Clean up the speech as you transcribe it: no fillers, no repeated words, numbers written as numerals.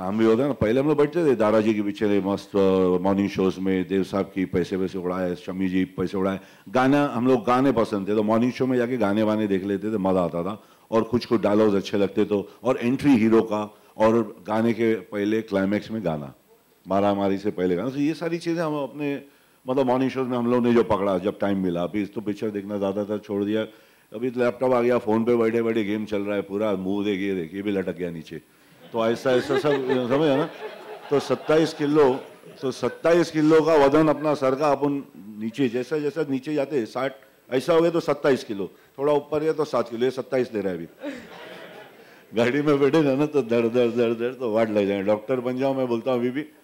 काम भी होता है ना। पहले हम लोग बैठते थे दादाजी के पीछे मस्त मॉर्निंग शोज में, देव साहब की पैसे वैसे उड़ाए, शमी जी पैसे उड़ाए, गाना हम लोग गाने पसंद थे तो मॉर्निंग शो में जाके गाने वाने देख लेते थे, मज़ा आता था और कुछ कुछ डायलॉग्स अच्छे लगते तो, और एंट्री हीरो का और गाने के पहले क्लाइमैक्स में गाना, मारा मारी से पहले गाना, तो ये सारी चीज़ें हम अपने मतलब मॉर्निंग शोज में हम लोग ने जो पकड़ा जब टाइम मिला। अभी तो पिक्चर देखना ज़्यादातर छोड़ दिया, अभी लैपटॉप आ गया, फ़ोन पे बैठे बैठे गेम चल रहा है पूरा, मुंह देखिए भी लटक गया नीचे, तो ऐसा ऐसा सब समझ ना। तो 27 किलो का वजन अपना सर का अपन नीचे, जैसा जैसा नीचे जाते 60 ऐसा हो गया तो 27 किलो, थोड़ा ऊपर गया तो 7 किलो, ये 27 ले रहा है अभी। गाड़ी में बैठे ना तो दर्द दर्द दर्द दर्द तो वाट लग जाए, डॉक्टर बन जाऊँ मैं बोलता हूँ अभी भी।